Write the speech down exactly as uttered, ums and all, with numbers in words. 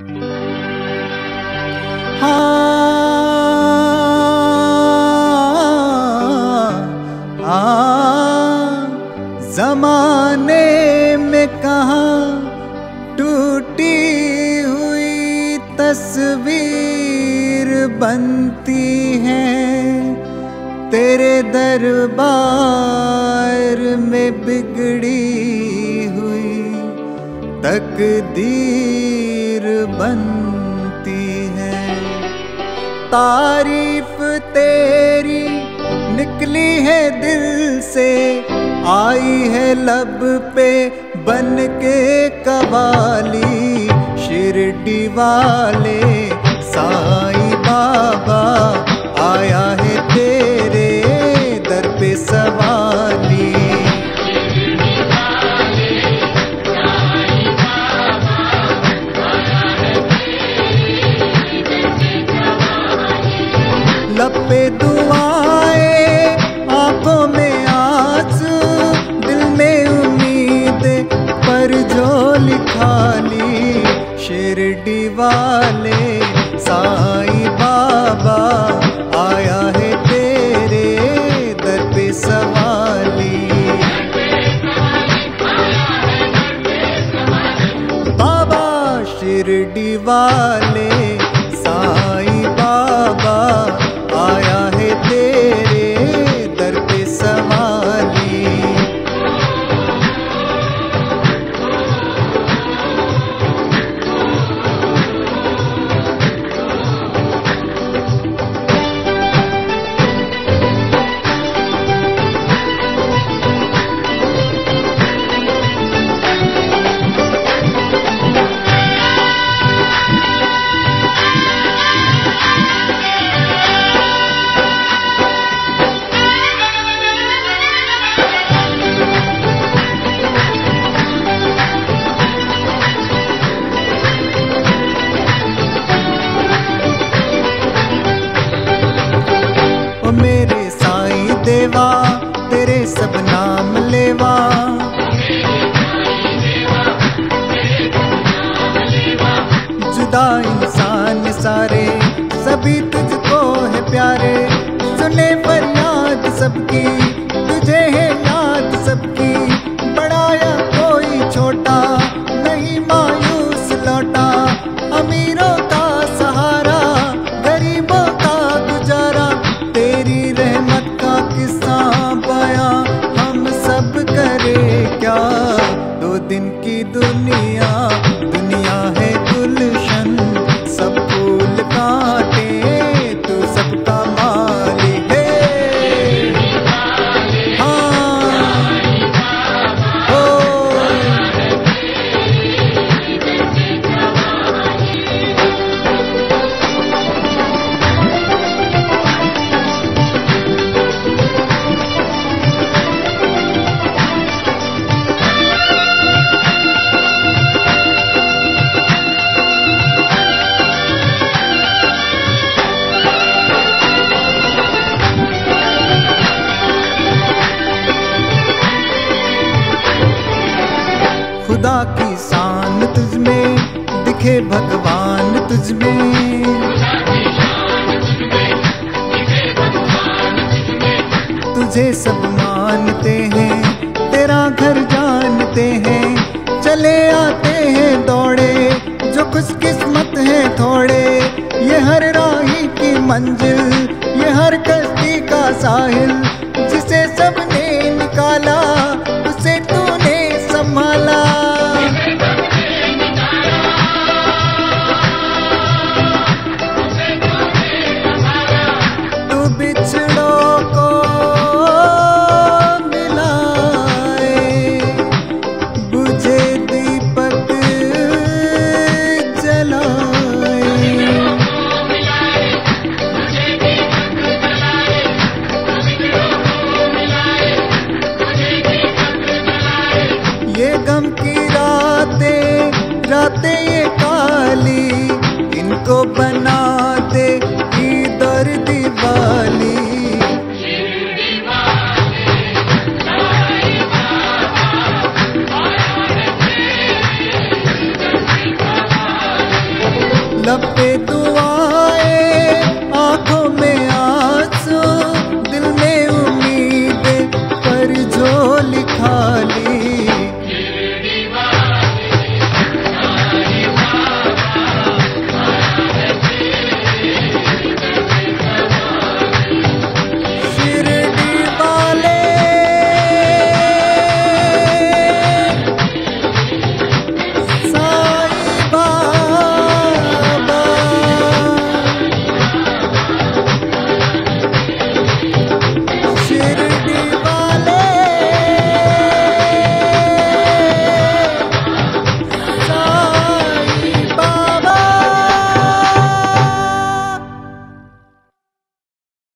जमाने में कहाँ टूटी हुई तस्वीर बनती है, तेरे दरबार में बिगड़ी हुई तकदीर बनती है। तारीफ तेरी निकली है दिल से, आई है लब पे बन के कवाली। शिरडी वाले साईं बाबा आया है तेरे दर पे सवाली। लब पे दुआएं, आंखों में आंसू, दिल में उम्मीद पर जो लिखा ली। शिरडी वाले साईं बाबा आया है तेरे दर पे सवाली। बाबा शिरडी वाले साईं बाबा आया है तेरे दर पे सवाली। मेरे साईं देवा तेरे सब नाम लेवा, जुदा इंसान सारे सभी तुझको है प्यारे। सुने फरियाद सबकी तुझे है याद सबकी, बड़ा या कोई छोटा नहीं मायूस लौटा। अमीरों का सहारा गरीबों का गुजारा, तेरी रहमत का किस्सा बयां हम सब करे क्या। दो दिन की दुनिया दुनिया है गुलशन, सब फूल काटे तू सबका मालिक है। हाँ ओ खुदा की शान तुझमें दिखे भगवान तुझमें, तुझे सब मानते हैं तेरा घर जानते हैं। चले आते हैं दौड़े जो खुशकिस्मत हैं थोड़े, ये हर राही की मंजिल ये हर कश्ती का साहिल। जिसे सबने निकाला उसे तूने संभाला, तू बिछड़ों को मिलाए, बुझे दीपक जलाए। ये गम की रातें रातें ये काली, इनको बना दे ईद और दिवाली। रब्बे दुआ